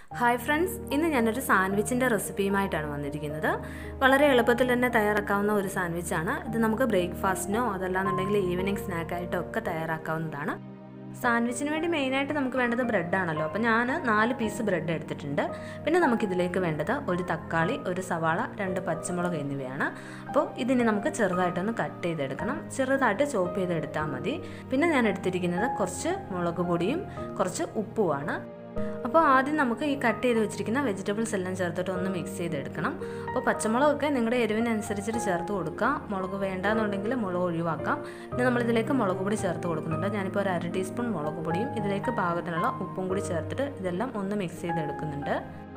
Hi friends, ഇന്ന് ഞാനൊരു സാൻഡ്വിച്ചിൻ്റെ റെസിപ്പിയുമായിട്ടാണ് വന്നിരിക്കുന്നത്. വളരെ എളുപ്പത്തിൽ തന്നെ തയ്യാറാക്കാവുന്ന ഒരു സാൻഡ്വിച്ചാണ് ഇത്. നമുക്ക് ബ്രേക്ക്ഫാസ്റ്റിനോ അതല്ലാന്നുണ്ടെങ്കിൽ ഈവനിങ് സ്നാക്കായിട്ടോ ഒക്കെ തയ്യാറാക്കാവുന്നതാണ്. സാൻഡ്വിച്ചിന് വേണ്ടി മെയിനായിട്ട് നമുക്ക് വേണ്ടത് ബ്രെഡാണല്ലോ. അപ്പോൾ ഞാൻ 4 പീസ് ബ്രെഡ് എടുത്തിട്ടുണ്ട്. പിന്നെ നമുക്കിതിലേക്ക് വേണ്ടത് ഒരു തക്കാളി, ഒരു സവാള, 2 പച്ചമുളക് എന്നിവയാണ്. അപ്പോൾ ഇതിന് നമുക്ക് ചെറുതായിട്ടൊന്ന് കട്ട് ചെയ്തെടുക്കണം. ചെറുതായിട്ട് ചോപ്പ് ചെയ്തെടുത്താൽ മതി. പിന്നെ ഞാൻ എടുത്തിരിക്കുന്നത് കുറച്ച് മുളക് പൊടിയും കുറച്ച് ഉപ്പുമാണ്. അപ്പോൾ ആദ്യം നമുക്ക് ഈ കട്ട് ചെയ്ത് വെച്ചിരിക്കുന്ന വെജിറ്റബിൾസ് എല്ലാം ചേർത്തിട്ട് ഒന്ന് മിക്സ് ചെയ്തെടുക്കണം. അപ്പോൾ പച്ചമുളകൊക്കെ നിങ്ങളുടെ എരിവിനനുസരിച്ചിട്ട് ചേർത്ത് കൊടുക്കുക. മുളക് വേണ്ടാന്നുണ്ടെങ്കിൽ മുളക് ഒഴിവാക്കാം. പിന്നെ നമ്മളിതിലേക്ക് മുളക് പൊടി ചേർത്ത് കൊടുക്കുന്നുണ്ട്. ഞാനിപ്പോൾ ഒരു 1/2 ടീസ്പൂൺ മുളക് പൊടിയും ഇതിലേക്ക് പാകത്തിനുള്ള ഉപ്പും കൂടി ചേർത്തിട്ട് ഇതെല്ലാം ഒന്ന് മിക്സ് ചെയ്തെടുക്കുന്നുണ്ട്.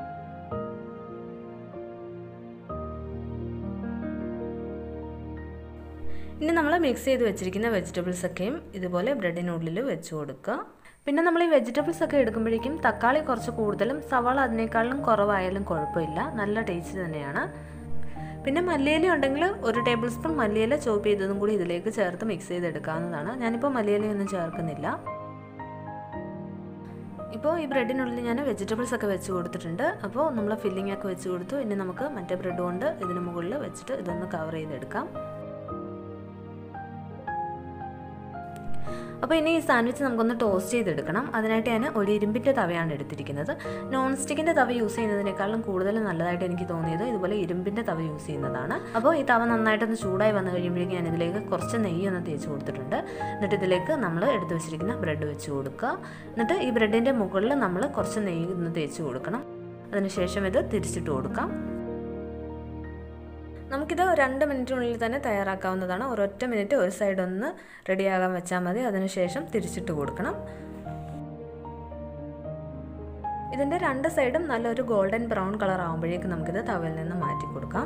ഇനി നമ്മൾ മിക്സ് ചെയ്ത് വെച്ചിരിക്കുന്ന വെജിറ്റബിൾസൊക്കെയും ഇതുപോലെ ബ്രെഡിനുള്ളിൽ വെച്ച് കൊടുക്കുക. പിന്നെ നമ്മൾ ഈ വെജിറ്റബിൾസ് ഒക്കെ എടുക്കുമ്പോഴേക്കും തക്കാളി കുറച്ച് കൂടുതലും സവാള അതിനേക്കാളും കുറവായാലും കുഴപ്പമില്ല, നല്ല ടേസ്റ്റ് തന്നെയാണ്. പിന്നെ മല്ലിയില ഉണ്ടെങ്കിൽ 1 ടേബിൾ സ്പൂൺ മല്ലിയില ചോപ്പ് ചെയ്തതും കൂടി ഇതിലേക്ക് ചേർത്ത് മിക്സ് ചെയ്തെടുക്കാവുന്നതാണ്. ഞാനിപ്പോൾ മല്ലിയിലയൊന്നും ചേർക്കുന്നില്ല. ഇപ്പോൾ ഈ ബ്രെഡിനുള്ളിൽ ഞാൻ വെജിറ്റബിൾസ് ഒക്കെ വെച്ച് കൊടുത്തിട്ടുണ്ട്. അപ്പോൾ നമ്മൾ ഫില്ലിംഗ് ഒക്കെ വെച്ച് കൊടുത്തു. ഇനി നമുക്ക് മറ്റേ ബ്രെഡ് കൊണ്ട് ഇതിന് മുകളിൽ വെച്ചിട്ട് ഇതൊന്ന് കവർ ചെയ്തെടുക്കാം. അപ്പോൾ ഇനി ഈ സാൻഡ്വിച്ച് നമുക്കൊന്ന് ടോസ്റ്റ് ചെയ്തെടുക്കണം. അതിനായിട്ട് ഞാൻ ഒരു ഇരുമ്പിൻ്റെ തവയാണ് എടുത്തിരിക്കുന്നത്. നോൺ സ്റ്റിക്കിൻ്റെ തവ യൂസ് ചെയ്യുന്നതിനേക്കാളും കൂടുതൽ നല്ലതായിട്ട് എനിക്ക് തോന്നിയത് ഇതുപോലെ ഇരുമ്പിൻ്റെ തവ യൂസ് ചെയ്യുന്നതാണ്. അപ്പോൾ ഈ തവ നന്നായിട്ടൊന്ന് ചൂടായി വന്നു കഴിയുമ്പോഴേക്കും ഞാൻ ഇതിലേക്ക് കുറച്ച് നെയ്യ് ഒന്ന് തേച്ച് കൊടുത്തിട്ടുണ്ട്. എന്നിട്ട് ഇതിലേക്ക് നമ്മൾ എടുത്ത് വെച്ചിരിക്കുന്ന ബ്രെഡ് വെച്ച് കൊടുക്കുക. എന്നിട്ട് ഈ ബ്രെഡിൻ്റെ മുകളിൽ നമ്മൾ കുറച്ച് നെയ്യ് ഒന്ന് തേച്ച് കൊടുക്കണം. അതിനുശേഷം ഇത് തിരിച്ചിട്ട് കൊടുക്കാം. നമുക്കിത് 2 മിനിറ്റിനുള്ളിൽ തന്നെ തയ്യാറാക്കാവുന്നതാണ്. ഒരൊറ്റ മിനിറ്റ് ഒരു സൈഡ് ഒന്ന് റെഡിയാകാൻ വെച്ചാൽ മതി. അതിനുശേഷം തിരിച്ചിട്ട് കൊടുക്കണം. ഇതിൻ്റെ 2 സൈഡും നല്ലൊരു ഗോൾഡൻ ബ്രൗൺ കളർ ആകുമ്പോഴേക്കും നമുക്കിത് തവയിൽ നിന്ന് മാറ്റി കൊടുക്കാം.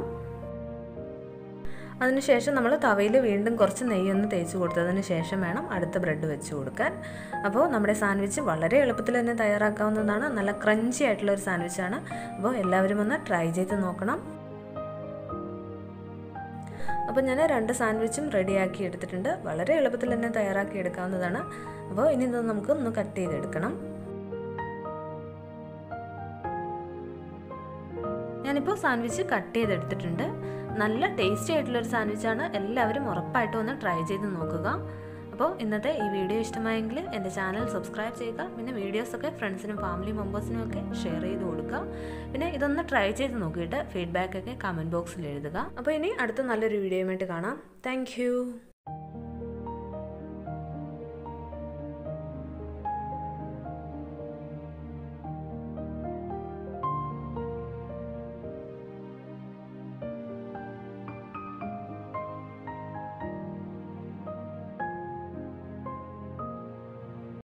അതിനുശേഷം നമ്മൾ തവയിൽ വീണ്ടും കുറച്ച് നെയ്യൊന്ന് തേച്ച് കൊടുത്തതിന് ശേഷം വേണം അടുത്ത ബ്രെഡ് വെച്ച് കൊടുക്കാൻ. അപ്പോൾ നമ്മുടെ സാൻഡ്വിച്ച് വളരെ എളുപ്പത്തിൽ തന്നെ തയ്യാറാക്കാവുന്നതാണ്. നല്ല ക്രഞ്ചി ആയിട്ടുള്ള ഒരു സാൻഡ്വിച്ചാണ്. അപ്പോൾ എല്ലാവരും ഒന്ന് ട്രൈ ചെയ്ത് നോക്കണം. അപ്പോൾ ഞാൻ 2 സാൻഡ്വിച്ചും റെഡിയാക്കി എടുത്തിട്ടുണ്ട്. വളരെ എളുപ്പത്തിൽ തന്നെ തയ്യാറാക്കി എടുക്കാവുന്നതാണ്. അപ്പോൾ ഇനി ഇത് നമുക്ക് ഒന്ന് കട്ട് ചെയ്തെടുക്കണം. ഞാനിപ്പോൾ സാൻഡ്വിച്ച് കട്ട് ചെയ്തെടുത്തിട്ടുണ്ട്. നല്ല ടേസ്റ്റി ആയിട്ടുള്ളൊരു സാൻഡ്വിച്ചാണ്. എല്ലാവരും ഉറപ്പായിട്ടും ഒന്ന് ട്രൈ ചെയ്ത് നോക്കുക. അപ്പോൾ ഇന്നത്തെ ഈ വീഡിയോ ഇഷ്ടമായെങ്കിൽ എൻ്റെ ചാനൽ സബ്സ്ക്രൈബ് ചെയ്യുക. പിന്നെ വീഡിയോസൊക്കെ ഫ്രണ്ട്സിനും ഫാമിലി മെമ്പേഴ്സിനും ഒക്കെ ഷെയർ ചെയ്ത് കൊടുക്കുക. പിന്നെ ഇതൊന്ന് ട്രൈ ചെയ്ത് നോക്കിയിട്ട് ഫീഡ്ബാക്കൊക്കെ കമൻറ്റ് ബോക്സിൽ എഴുതുക. അപ്പോൾ ഇനി അടുത്ത നല്ലൊരു വീഡിയോയുമായിട്ട് കാണാം. താങ്ക്